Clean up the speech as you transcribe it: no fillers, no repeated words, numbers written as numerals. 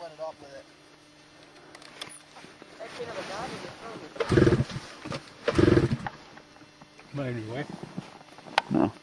went it off with it. But anyway. No.